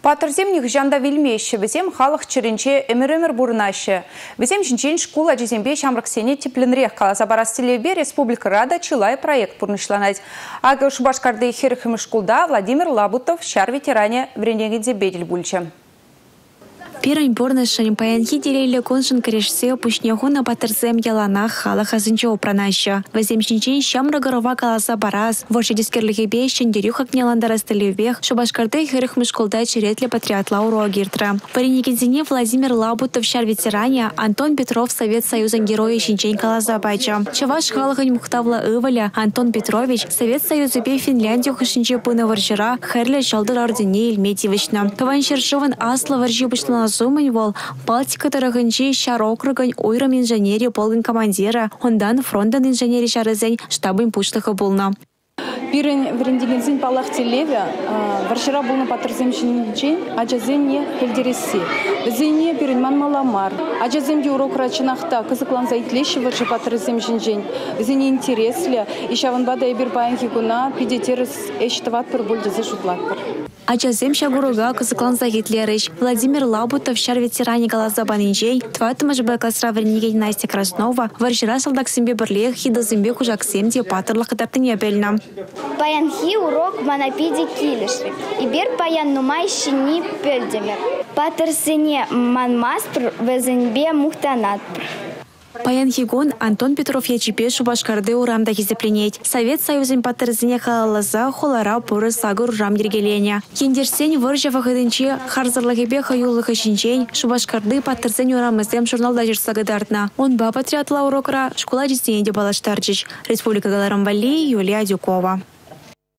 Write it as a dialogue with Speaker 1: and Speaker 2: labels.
Speaker 1: Патырземних жанда вильмеші, візем халық черенче эмір-эмір бұрынашы. Візем жінчен шкула жезембе шамрықсене тепленрех қаласа барастелебе Республика Рада Чилай проект бұрнышланайд. Ағы Шубашкарды херхімі шкулда Владимир Лабутов шар ветеране вренегенде бедель бульчы.
Speaker 2: Пирань борнышын паянхи делейлі коншын кірешсе пүшнеху на патырзем яланах халық азынчы опранашы. Вазем шинчен шамры ғырова каласа бараз. Воши дискерлігі бейшін дерюхак неландарастылевех Шубашкарды херхімі шкулда черетлі патриотла уро гиртра. Паренекензіне Владимир Лабутов шар ветеране, Антон Петров Совет Союзан героя шинчен каласа бача. Чаваш халығын мухтавла ываля Антон Петрович Совет Союзы бе Финляндию хышынче пына варжыра хэрлі шалдыр ордене Ильметьевична. Каван шершыван асла варжи бышлана зумань вол Балтика тарагынчи шар округань ойрам инженери полгын командира, ондан фронтан инженери шарызень штабын пушлыхы болна.
Speaker 3: Пирен врендигензин палах телеве, варшира булна патрзем шинчен, аджазем не хельдересси. Зене пирен манмаламар. Аджаземге урок рачинахта, кызыклан зайтлеши варши патрзем шинчен. Зене интересле, ищаван бада ебир паянхи гуна, пидетерес эштават пер бульдезе шутлакпар.
Speaker 2: Аджазем шагуруга кызыклан загитлерыш. Владимир Лабутов шар ветеране галаза банинчей, тватымыш бэкасра вренигень Настя Краснова, варшира салдаксембе бірлех хидазембе кужаксемде патырлах катаптын ебельна.
Speaker 4: Паянхи урок манапиди килиши. Ибер паян нумай шини пельдемер. Патырсене манмаспр везенбе мухтанатпр.
Speaker 2: Паянхигон Антон Петров ячипе Шубашкарды урамда хизепленеть. Совет Союзын патырзине халалаза холара поры сагыр урам ергелене. Кендерсен выржа вахыдынче харзырлыгебе хаюлыхы шинчен Шубашкарды патырзен урамызем журналда жерсагыдартна. Он ба патриотла урокра школа жестенеде балаштарчич. Республика Галарамвали, Юлия Дюкова.